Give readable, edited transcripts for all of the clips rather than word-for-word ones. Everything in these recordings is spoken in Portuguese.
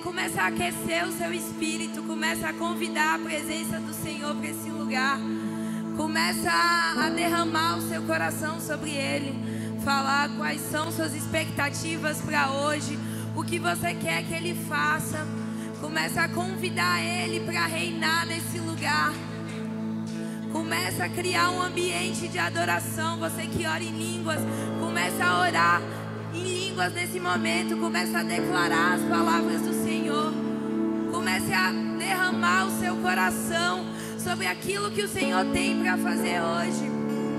começa a aquecer o seu espírito, começa a convidar a presença do Senhor para esse lugar. Começa a derramar o seu coração sobre Ele, falar quais são suas expectativas para hoje, o que você quer que Ele faça. Começa a convidar Ele para reinar nesse lugar. Começa a criar um ambiente de adoração. Você que ora em línguas, começa a orar em línguas nesse momento. Começa a declarar as palavras do Senhor. Comece a derramar o seu coração sobre aquilo que o Senhor tem para fazer hoje.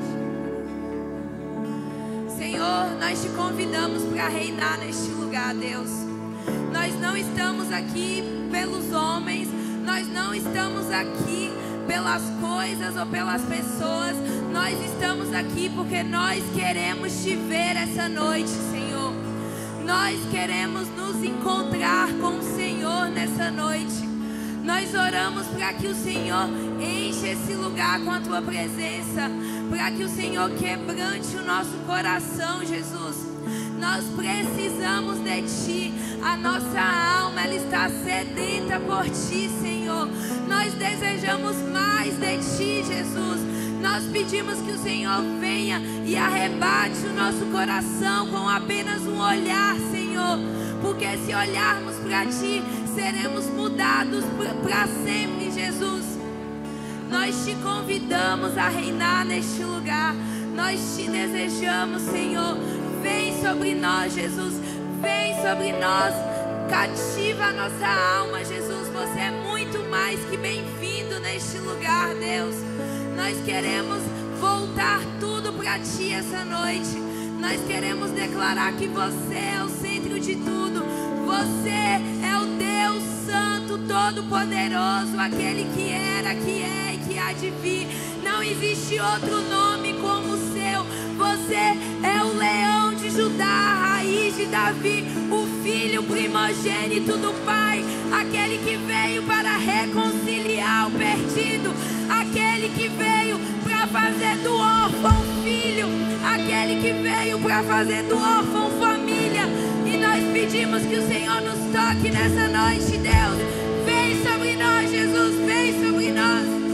Senhor, nós te convidamos para reinar neste lugar, Deus. Nós não estamos aqui pelos homens, nós não estamos aqui pelas coisas ou pelas pessoas. Nós estamos aqui porque nós queremos te ver essa noite, Senhor. Nós queremos nos encontrar com o Senhor nessa noite. Nós oramos para que o Senhor enche esse lugar com a tua presença, para que o Senhor quebrante o nosso coração, Jesus. Nós precisamos de Ti. A nossa alma, ela está sedenta por Ti, Senhor. Nós desejamos mais de Ti, Jesus. Nós pedimos que o Senhor venha e arrebate o nosso coração com apenas um olhar, Senhor. Porque se olharmos para Ti, seremos mudados para sempre, Jesus. Nós te convidamos a reinar neste lugar. Nós te desejamos, Senhor. Vem sobre nós, Jesus. Vem sobre nós. Cativa a nossa alma, Jesus. Você é muito mais que bem-vindo neste lugar, Deus. Nós queremos voltar tudo para Ti essa noite. Nós queremos declarar que você é o centro de tudo. Você é o Deus Santo, Todo-Poderoso, aquele que era, que é e que há de vir. Não existe outro nome como o seu. Você é o leão de Judá, a raiz de Davi, o filho primogênito do Pai, aquele que veio para reconciliar o perdido, aquele que veio para fazer do órfão filho, aquele que veio para fazer do órfão família. E nós pedimos que o Senhor nos toque nessa noite, Deus. Vem sobre nós, Jesus, vem sobre nós.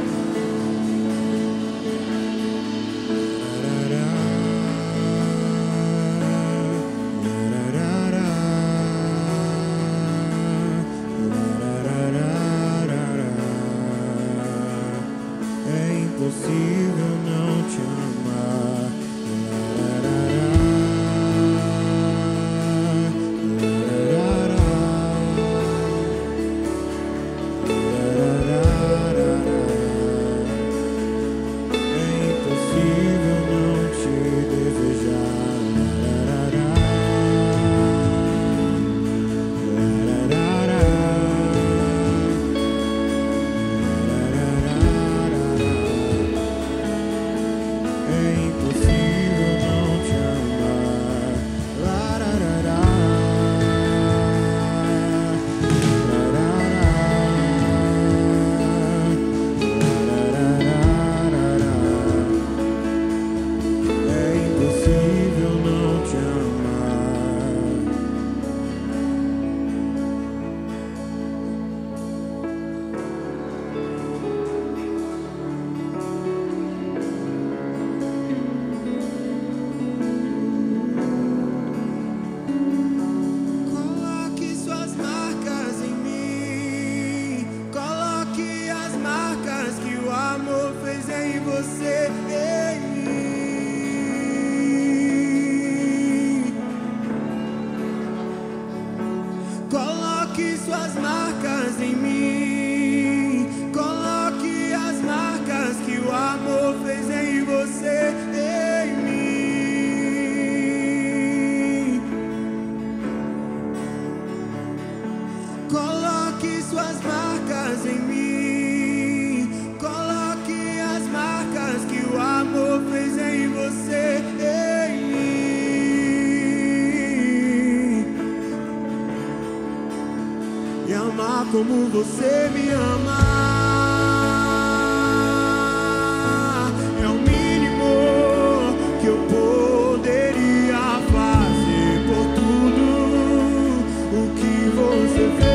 É impossível não te amar. Como você me ama, é o mínimo que eu poderia fazer por tudo o que você fez.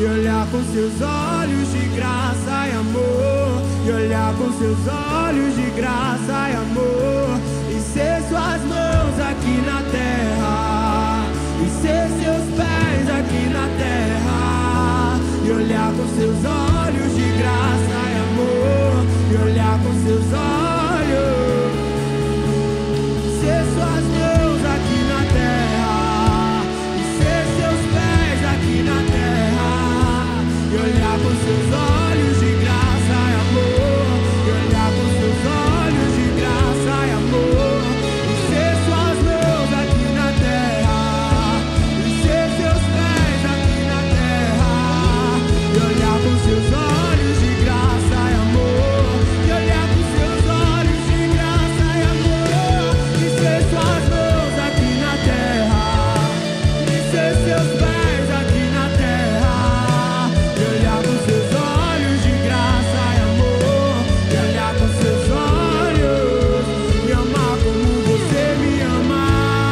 e olhar com seus olhos de graça e amor, e olhar com seus olhos de graça e amor, e ser suas mãos aqui na terra, e ser seus pés aqui na terra, e olhar com seus olhos de graça e amor, e olhar com seus olhos, ser suas mãos aqui na terra, e ser seus pés aqui na terra, e olhar com seus olhos de graça e amor, e olhar com seus olhos de graça e amor, e ser suas mãos aqui na terra, e ser seus pés aqui na terra, e olhar com seus olhos de graça e amor, e olhar com seus olhos de graça e amor, e ser suas mãos aqui na terra, e ser seus pés aqui na terra, e olhar com seus olhos de graça e amor, e olhar com seus olhos, me amar como você me ama.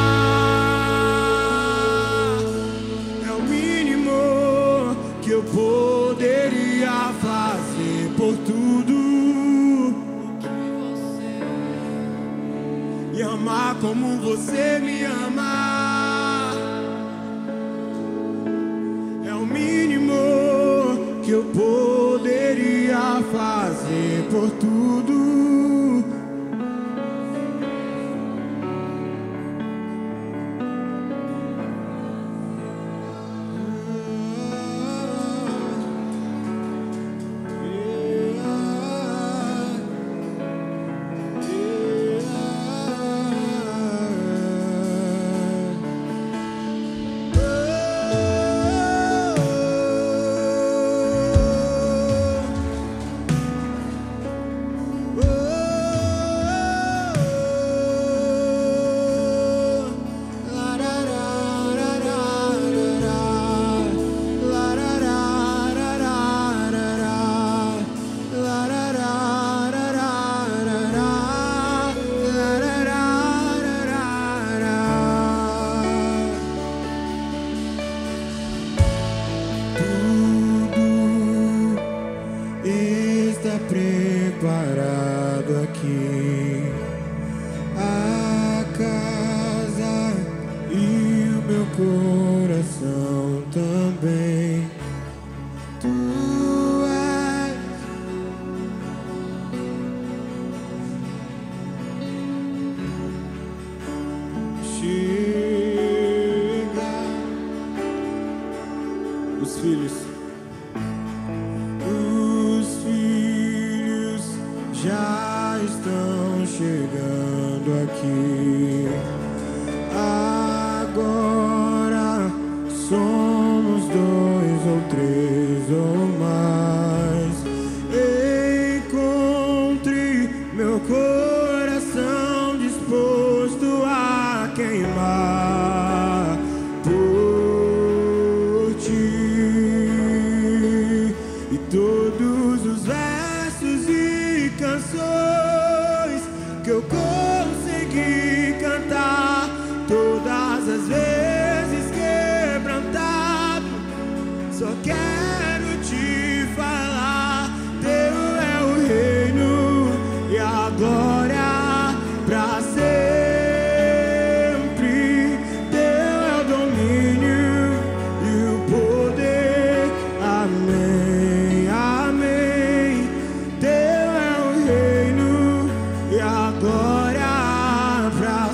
É o mínimo que eu poderia fazer por tudo, e amar como você me ama. É o mínimo que eu poderia fazer por tudo. Está preparado aqui, a casa e o meu coração também. Tu és chega os filhos. Já estão chegando aqui. Agora somos 2 ou 3 ou mais. Encontre meu coração disposto a queimar por ti, e todos os versos e canções que eu consegui cantar, todas as vezes quebrantado, só quero te falar: teu é o reino e a glória pra sempre, teu é o domínio e o poder. Amém, amém. Teu é o reino e a glória pra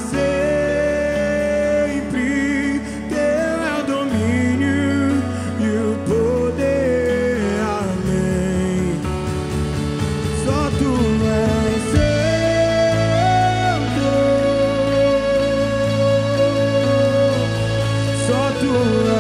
sempre, teu é o domínio e o poder. Amém. Só tu és santo, só tu és